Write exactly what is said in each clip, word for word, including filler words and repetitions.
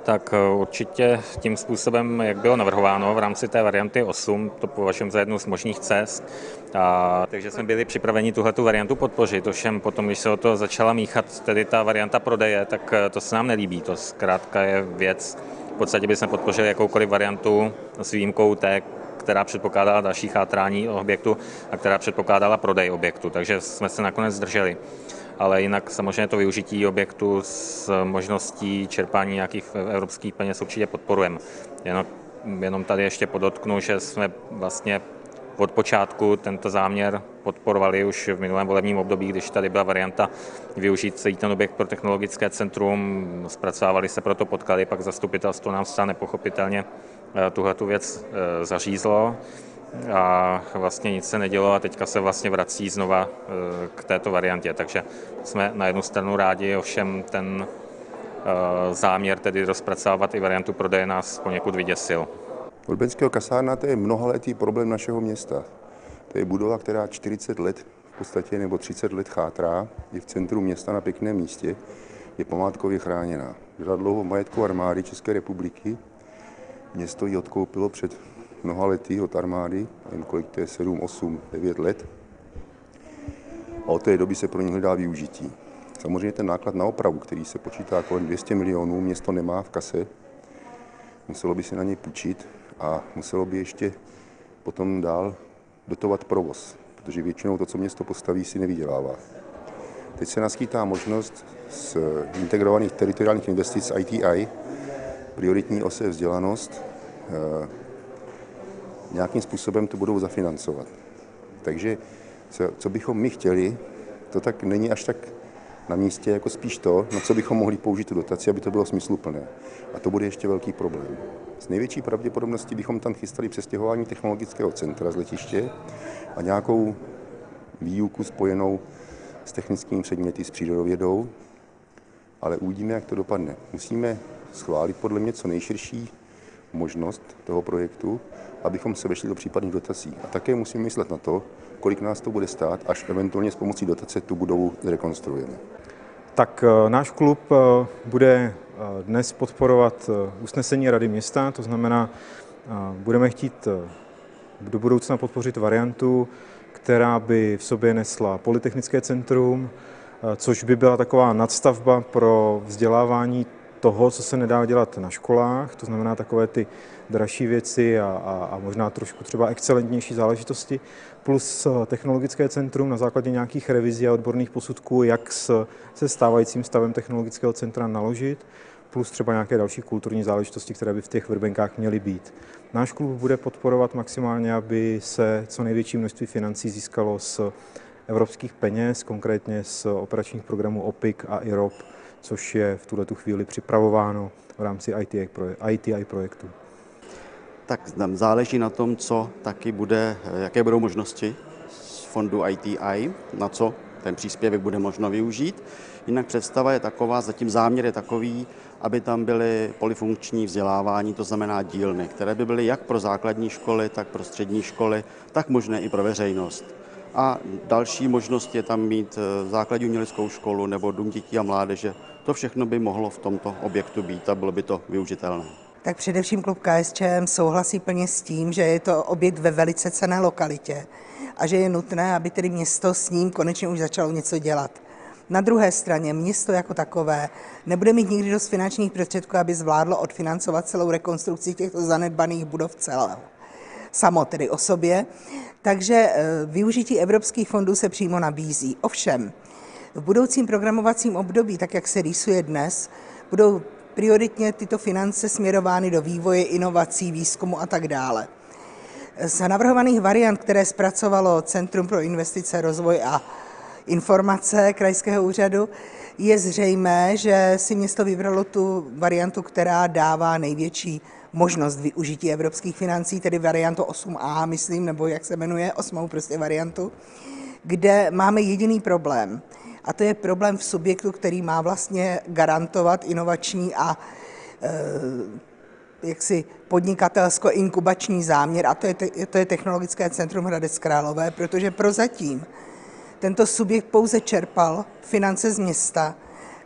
Tak určitě tím způsobem, jak bylo navrhováno v rámci té varianty osm, to považujeme za jednu z možných cest. A, takže jsme byli připraveni tuhletu variantu podpořit. Ovšem potom, když se o to začala míchat tedy ta varianta prodeje, tak to se nám nelíbí. To zkrátka je věc, v podstatě bychom podpořili jakoukoliv variantu s výjimkou té, která předpokládala další chátrání objektu a která předpokládala prodej objektu. Takže jsme se nakonec zdrželi. Ale jinak samozřejmě to využití objektu s možností čerpání nějakých evropských peněz určitě podporujeme. Jenom, jenom tady ještě podotknu, že jsme vlastně od počátku tento záměr podporovali už v minulém volebním období, když tady byla varianta využít celý ten objekt pro technologické centrum, zpracovávali se proto podklady, pak zastupitelstvo nám stále nepochopitelně tuhletu věc zařízlo a vlastně nic se nedělo a teďka se vlastně vrací znova k této variantě. Takže jsme na jednu stranu rádi, ovšem ten záměr tedy rozpracovat i variantu prodeje nás poněkud vyděsil. Urbenského kasárna to je mnohaletý problém našeho města. To je budova, která čtyřicet let v podstatě nebo třicet let chátrá, je v centru města na pěkném místě, je památkově chráněná. Byla dlouho majetku armády České republiky, město ji odkoupilo před mnoha lety od armády, jen kolik to je, sedm, osm, devět let. A od té doby se pro ně hledá využití. Samozřejmě ten náklad na opravu, který se počítá kolem dvě stě milionů, město nemá v kase, muselo by se na něj půjčit a muselo by ještě potom dál dotovat provoz, protože většinou to, co město postaví, si nevydělává. Teď se naskýtá možnost z integrovaných teritoriálních investic I T I, prioritní ose vzdělanost, nějakým způsobem to budou zafinancovat. Takže co, co bychom my chtěli, to tak není až tak na místě, jako spíš to, na co bychom mohli použít tu dotaci, aby to bylo smysluplné. A to bude ještě velký problém. S největší pravděpodobností bychom tam chystali přestěhování technologického centra z letiště a nějakou výuku spojenou s technickými předměty, s přírodovědou, ale uvidíme, jak to dopadne. Musíme schválit podle mě co nejširší možnost toho projektu, abychom se vešli do případných dotací. A také musíme myslet na to, kolik nás to bude stát, až eventuálně s pomocí dotace tu budovu zrekonstruujeme. Tak náš klub bude dnes podporovat usnesení Rady města, to znamená, budeme chtít do budoucna podpořit variantu, která by v sobě nesla polytechnické centrum, což by byla taková nadstavba pro vzdělávání toho, co se nedá dělat na školách, to znamená takové ty dražší věci a, a, a možná trošku třeba excelentnější záležitosti, plus technologické centrum na základě nějakých revizí a odborných posudků, jak s, se stávajícím stavem technologického centra naložit, plus třeba nějaké další kulturní záležitosti, které by v těch Vrbenkách měly být. Náš klub bude podporovat maximálně, aby se co největší množství financí získalo z evropských peněz, konkrétně z operačních programů O P I C a I R O P, což je v tuhletu chvíli připravováno v rámci I T I projektu. Tak nám záleží na tom, co taky bude, jaké budou možnosti z fondu I T I, na co ten příspěvek bude možno využít. Jinak představa je taková, zatím záměr je takový, aby tam byly polyfunkční vzdělávání, to znamená dílny, které by byly jak pro základní školy, tak pro střední školy, tak možné i pro veřejnost. A další možnost je tam mít základní uměleckou školu nebo dům dětí a mládeže. To všechno by mohlo v tomto objektu být a bylo by to využitelné. Tak především klub K S Č M souhlasí plně s tím, že je to objekt ve velice cenné lokalitě a že je nutné, aby tedy město s ním konečně už začalo něco dělat. Na druhé straně město jako takové nebude mít nikdy dost finančních prostředků, aby zvládlo odfinancovat celou rekonstrukci těchto zanedbaných budov celého. Samo tedy o sobě, takže využití evropských fondů se přímo nabízí. Ovšem, v budoucím programovacím období, tak jak se rýsuje dnes, budou prioritně tyto finance směrovány do vývoje, inovací, výzkumu a tak dále. Z navrhovaných variant, které zpracovalo Centrum pro investice, rozvoj a informace Krajského úřadu, je zřejmé, že si město vybralo tu variantu, která dává největší možnost využití evropských financí, tedy variantu osm A, myslím, nebo jak se jmenuje, osmou prostě variantu, kde máme jediný problém. A to je problém v subjektu, který má vlastně garantovat inovační a e, jaksi podnikatelsko-inkubační záměr, a to je, te, to je Technologické centrum Hradec Králové, protože prozatím tento subjekt pouze čerpal finance z města,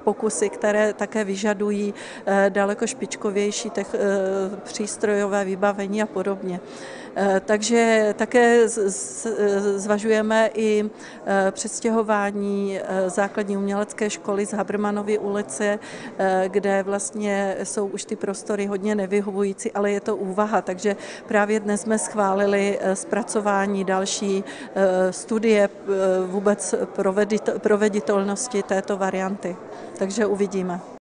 pokusy, které také vyžadují daleko špičkovější tech, přístrojové vybavení a podobně. Takže také zvažujeme i přestěhování základní umělecké školy z Habermanovy ulice, kde vlastně jsou už ty prostory hodně nevyhovující, ale je to úvaha. Takže právě dnes jsme schválili zpracování další studie vůbec proveditelnosti této varianty. Takže uvidíme.